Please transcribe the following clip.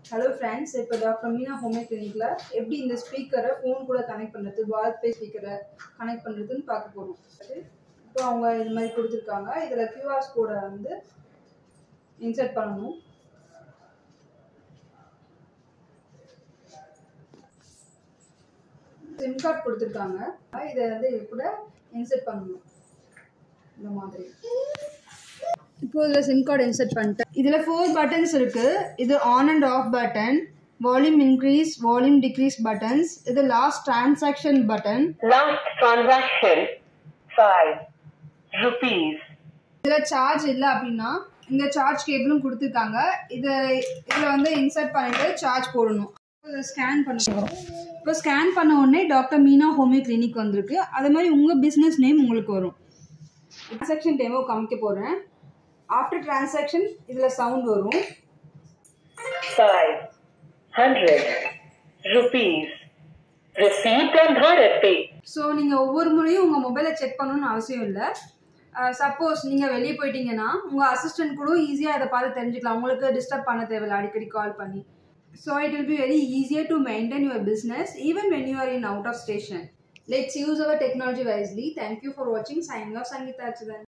Hello friends, இப்போ doctor Meena home கிளினிக்ல எப்படி இந்த ஸ்பீக்கரை ஃபோன் கூட கனெக்ட் பண்ணுறது, பாரத்பே ஸ்பீக்கரை கனெக்ட் பண்ணுறதுன்னு பார்க்க போகிறோம். இப்போ அவங்க இது மாதிரி கொடுத்துருக்காங்க. இதில் கியூஆர் கோடை வந்து இன்சர்ட் பண்ணணும். சிம் கார்டு கொடுத்துருக்காங்க. இதை வந்து இது கூட இன்சர்ட் பண்ணணும். இந்த மாதிரி இப்போ இதில் சிம் கார்டு இன்சர்ட் பண்ணிட்டேன். இதில் 4 பட்டன்ஸ் இருக்குது. இது on and off button, volume increase, volume decrease buttons. இது last transaction button. Last transaction 5 rupees. இதில் சார்ஜ் இல்லை அப்படின்னா இந்த சார்ஜ் கேபிளும் கொடுத்துருக்காங்க. இதில் வந்து இன்சர்ட் பண்ணிட்டு சார்ஜ் போடணும். இதை ஸ்கேன் பண்ணுறோம். இப்போ ஸ்கேன் பண்ண உடனே டாக்டர் மீனா ஹோம் கிளினிக் வந்திருக்கு. அது மாதிரி உங்கள் பிஸ்னஸ் நேம் உங்களுக்கு வரும். டிரான்சாக்ஷன் டெமோ காமிக்க போகிறேன். ஆஃப்டர் டிரான்சாக்ஷன் இதில் சவுண்ட் வரும். 500 rupees received on Bharatpe. So நீங்கள் ஒவ்வொரு முறையும் உங்கள் மொபைலை செக் பண்ணணும்னு அவசியம் இல்லை. சப்போஸ் நீங்கள் வெளியே போயிட்டீங்கன்னா உங்கள் அசிஸ்டன்ட் கூட ஈஸியாக அதை பார்த்து தெரிஞ்சுக்கலாம். உங்களுக்கு டிஸ்டர்ப் பண்ண தேவையில்லை அடிக்கடி கால் பண்ணி. So it will be very easier to maintain your business even when you are in out of station. Let's use our technology wisely. Thank you for watching. Signing off, Sangeeta Achudan.